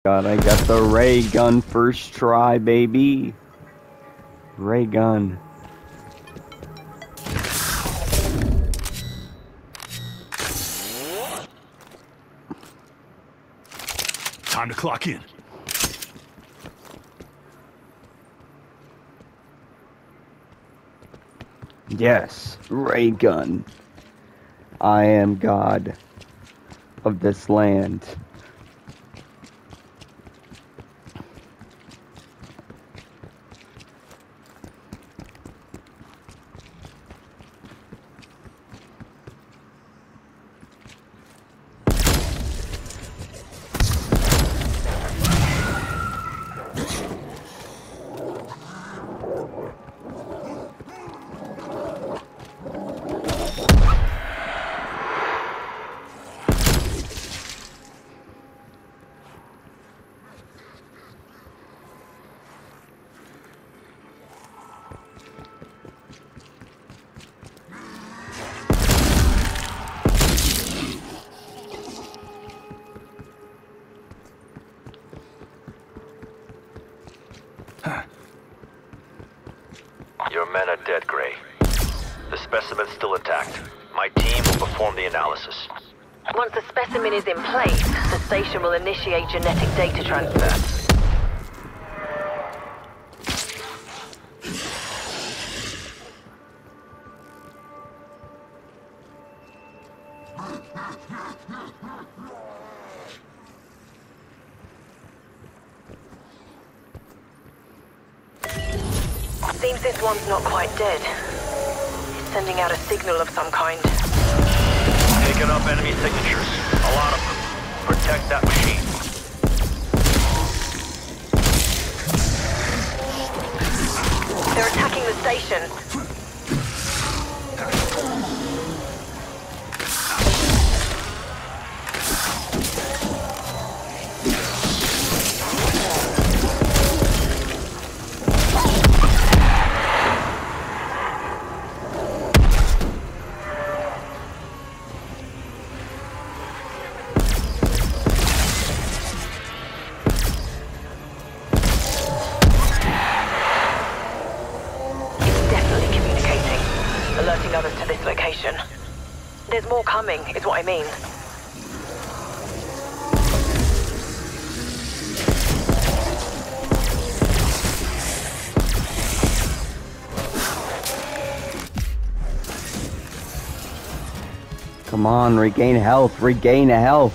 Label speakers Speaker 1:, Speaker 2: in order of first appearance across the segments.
Speaker 1: God, I got the ray gun first try, baby. Ray gun.
Speaker 2: Time to clock in.
Speaker 1: Yes, ray gun. I am God of this land.
Speaker 3: Your men are dead, Gray. The specimen's still intact. My team will perform the analysis.
Speaker 4: Once the specimen is in place, the station will initiate genetic data transfer. Seems this one's not quite dead. It's sending out a signal of some kind.
Speaker 3: Taking up enemy signatures. A lot of them. Protect that machine.
Speaker 4: They're attacking the station. Alerting others to this location. There's more coming, is what I mean.
Speaker 1: Come on, regain health, regain health.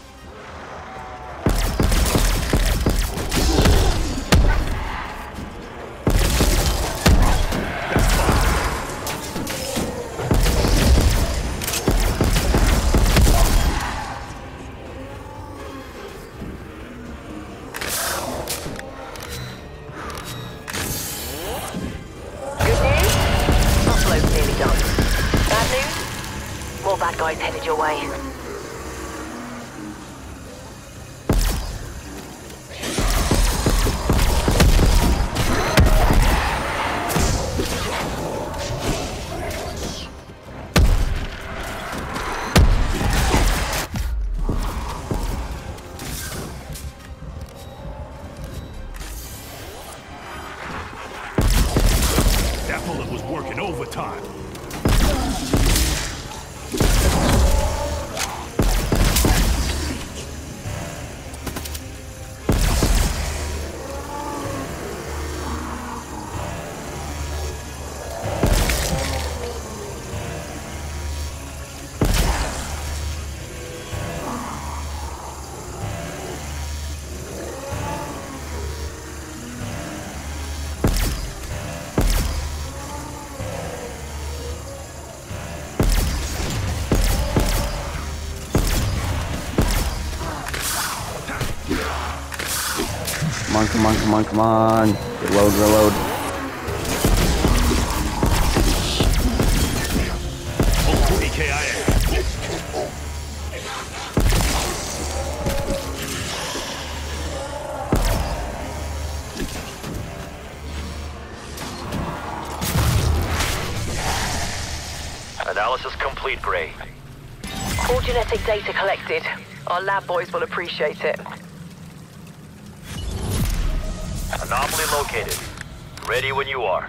Speaker 4: More bad guys headed your way.
Speaker 2: That bullet was working overtime.
Speaker 1: Come on, come on, come on. Reload, reload.
Speaker 3: Analysis complete, Gray.
Speaker 4: All genetic data collected. Our lab boys will appreciate it.
Speaker 3: Anomaly located. Ready when you are.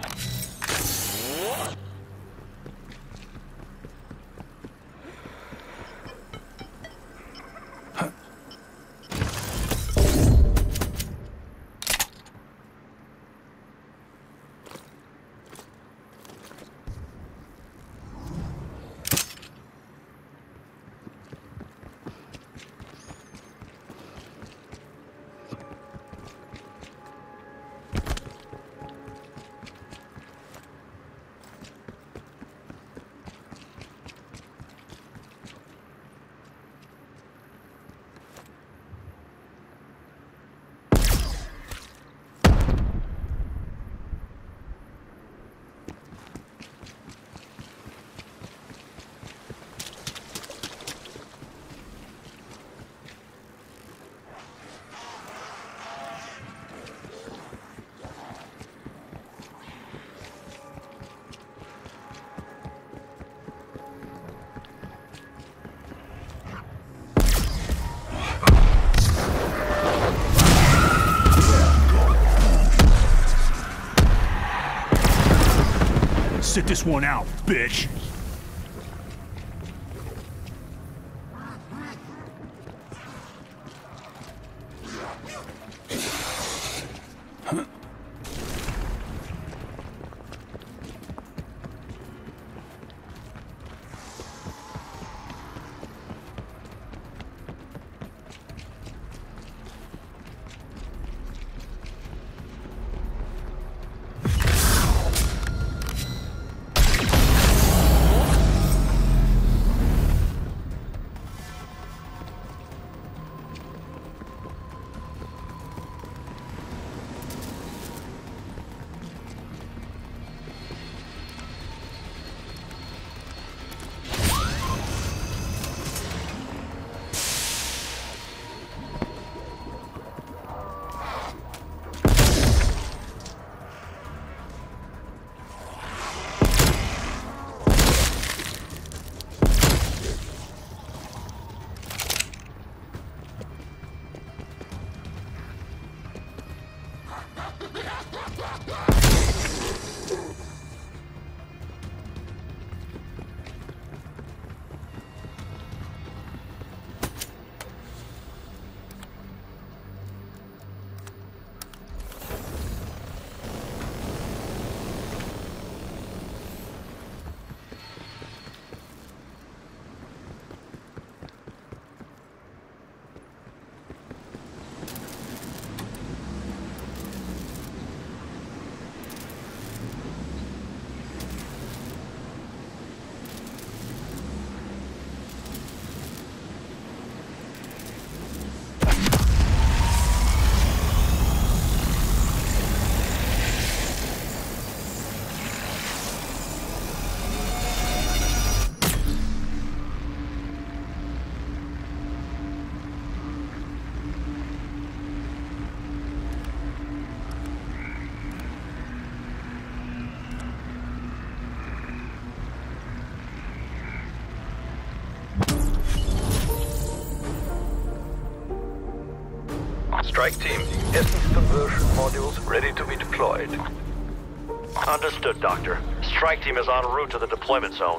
Speaker 2: Sit this one out, bitch.
Speaker 3: Strike team, essence conversion modules ready to be deployed. Understood, Doctor. Strike team is en route to the deployment zone.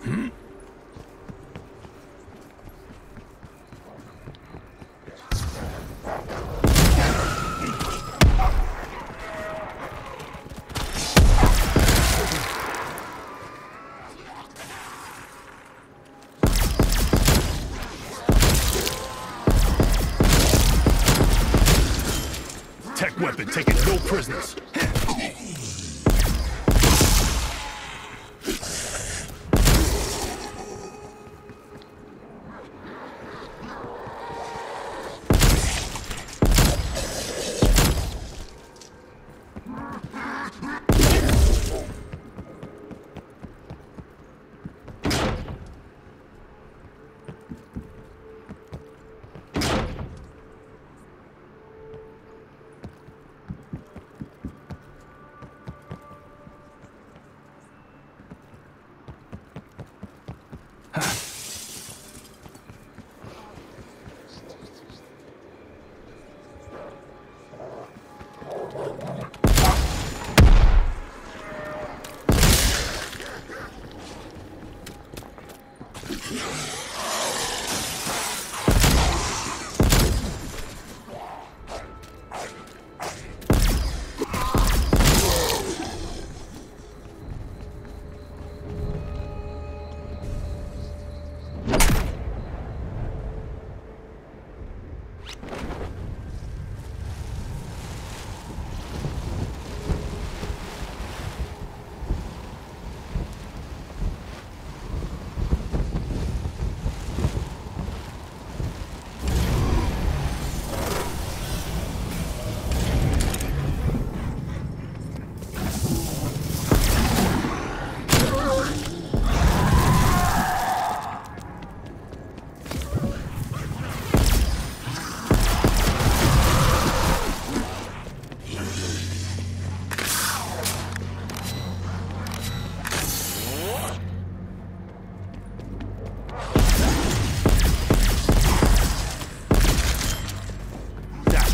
Speaker 2: Tech weapon taking no prisoners.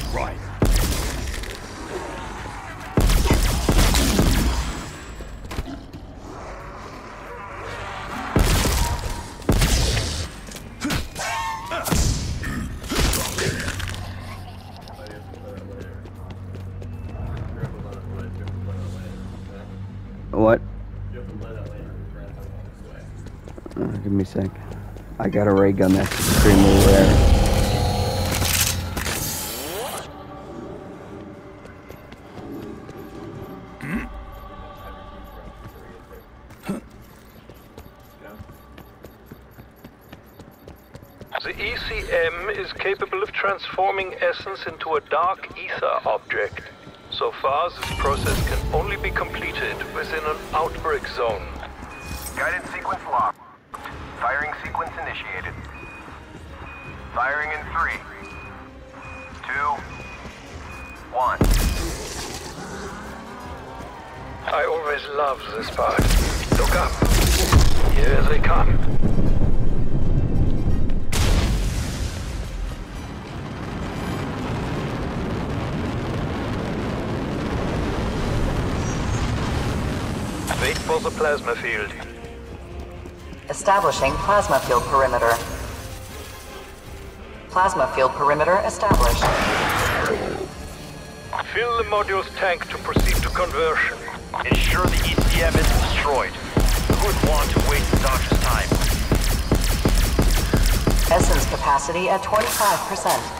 Speaker 2: Right.
Speaker 1: What? Give me a sec. I got a ray gun that's extremely rare.
Speaker 5: The ECM is capable of transforming essence into a dark ether object. So far, this process can only be completed within an outbreak zone.
Speaker 6: Guidance sequence locked. Firing sequence initiated. Firing in 3, 2, 1.
Speaker 5: I always loved this part. Look up. Here they come. Wait for the plasma field.
Speaker 4: Establishing plasma field perimeter. Plasma field perimeter established.
Speaker 5: Fill the module's tank to proceed to conversion.
Speaker 3: Ensure the ECM isn't destroyed. Who would want to waste the doctor's time?
Speaker 4: Essence capacity at 25%.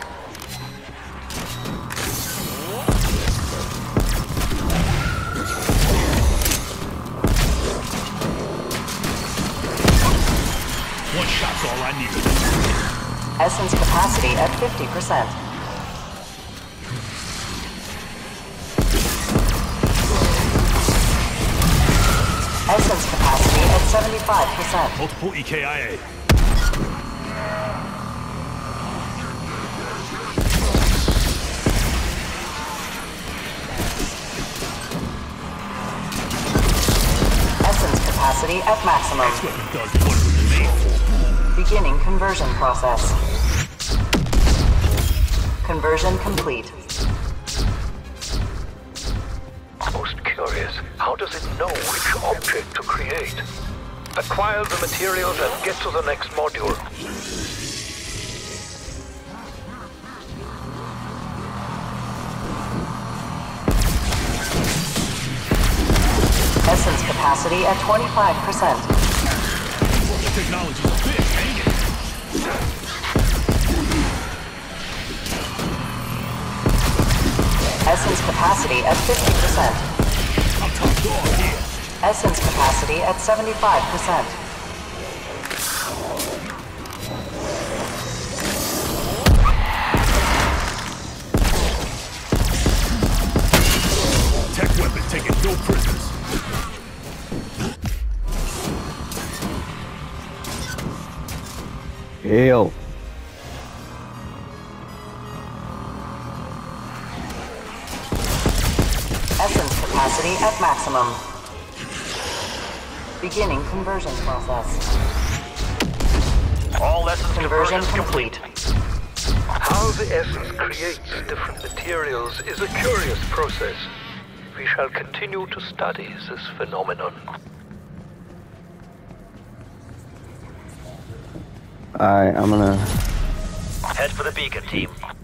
Speaker 2: One shot's all I need.
Speaker 4: Essence capacity at 50%. Essence capacity at 75%.
Speaker 2: Multiple EKIA.
Speaker 4: Essence capacity at maximum.
Speaker 2: This weapon does what it was made for.
Speaker 4: Beginning conversion process. Conversion complete.
Speaker 5: Most curious, how does it know which object to create? Acquire the materials and get to the next module.
Speaker 4: Essence capacity at 25%.
Speaker 2: The technology's a bit, ain't it?
Speaker 4: Essence capacity at 50%.
Speaker 2: I'm top dog here.
Speaker 4: Essence capacity at 75%.
Speaker 2: Tech weapon taking no prisoners.
Speaker 1: Hail.
Speaker 4: Essence capacity at maximum. Beginning conversion process.
Speaker 3: All essence
Speaker 4: Conversion
Speaker 3: conversions
Speaker 4: complete.
Speaker 5: How the essence creates different materials is a curious process. We shall continue to study this phenomenon.
Speaker 1: Alright, I'm gonna...
Speaker 3: Head for the beacon, team.